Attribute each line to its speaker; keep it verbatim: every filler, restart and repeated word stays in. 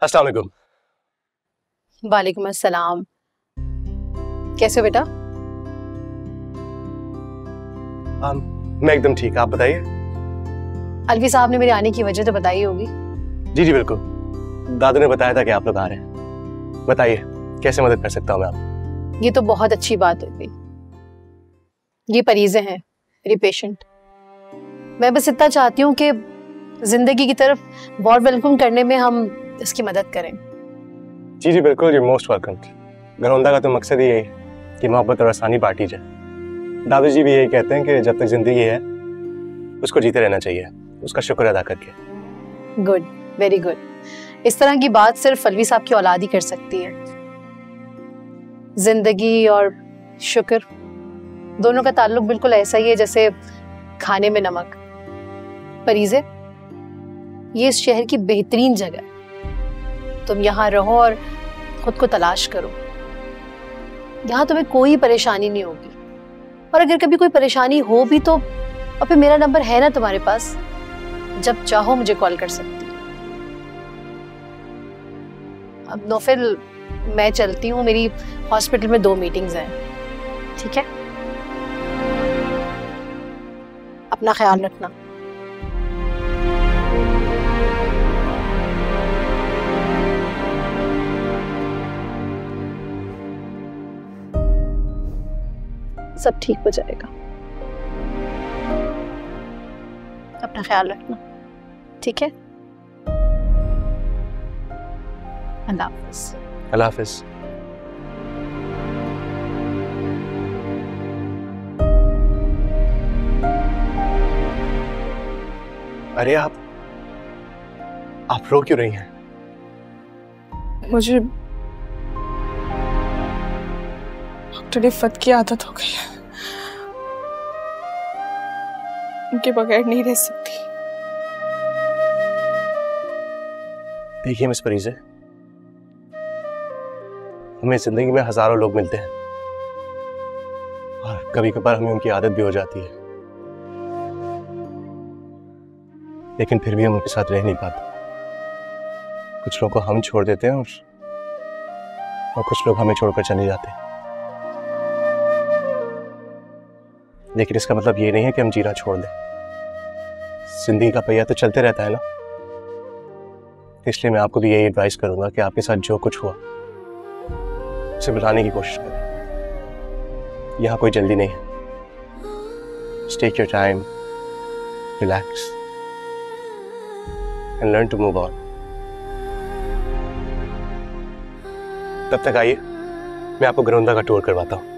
Speaker 1: अस्सलाम वालेकुम।
Speaker 2: वालेकुम अस्सलाम। कैसे हो बेटा?
Speaker 1: आ, मैं एकदम ठीक, आप बताइए।
Speaker 2: अलवी साहब ने मेरे आने की वजह तो बताई होगी।
Speaker 1: जी जी बिल्कुल, दादू ने बताया था कि आप लोग आ रहे हैं। बताइए कैसे मदद कर सकता हूँ मैं आपकी?
Speaker 2: ये तो बहुत अच्छी बात हो गई। ये परीजे हैं, मेरी पेशेंट। मैं बस इतना चाहती हूँ कि जिंदगी की तरफ वॉर्म वेलकम करने में हम इसकी मदद करें।
Speaker 1: जी जी बिल्कुल, यू मोस्ट वेलकम। घरौंदा का तो मकसद ही यही है कि मोहब्बत और आसानी बांटी जाए। दादू जी भी यही कहते हैं कि जब तक जिंदगी है उसको जीते रहना चाहिए, उसका शुक्र अदा करके।
Speaker 2: Good, very good. इस तरह की बात सिर्फ अलवी साहब की औलाद ही कर सकती है। जिंदगी और शुक्र दोनों का ताल्लुक बिल्कुल ऐसा ही है जैसे खाने में नमक। परीजे, ये इस शहर की बेहतरीन जगह, तुम यहाँ रहो और खुद को तलाश करो। यहाँ तुम्हें कोई परेशानी नहीं होगी, और अगर कभी कोई परेशानी हो भी तो और फिर मेरा नंबर है ना तुम्हारे पास, जब चाहो मुझे कॉल कर सकती हो। अब नौफिल, मैं चलती हूँ, मेरी हॉस्पिटल में दो मीटिंग्स हैं। ठीक है, अपना ख्याल रखना। सब ठीक हो जाएगा, अपना ख्याल रखना। ठीक है, अल्लाह हाफिज।
Speaker 1: अल्लाह हाफिज। अरे आप आप रो क्यों रही हैं?
Speaker 3: मुझे डॉक्टर इफ़त की आदत हो गई है, उनके बगैर नहीं रह सकती।
Speaker 1: देखिए मिस परीजे, हमें जिंदगी में हजारों लोग मिलते हैं और कभी कभार हमें उनकी आदत भी हो जाती है, लेकिन फिर भी हम उनके साथ रह नहीं पाते। कुछ लोगों को हम छोड़ देते हैं और, और कुछ लोग हमें छोड़कर चले जाते हैं। लेकिन इसका मतलब ये नहीं है कि हम जीना छोड़ दें। जिंदगी का पहिया तो चलते रहता है ना, इसलिए मैं आपको भी यही एडवाइस करूंगा कि आपके साथ जो कुछ हुआ उसे बुलाने की कोशिश करें। यहाँ कोई जल्दी नहीं है। Take your time, relax and learn to move on. तब तक आइए, मैं आपको घरौंदा का टूर करवाता हूँ।